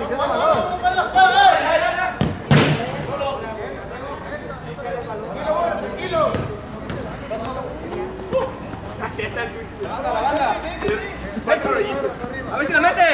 Así está el chucho. La banda. A ver si la mete.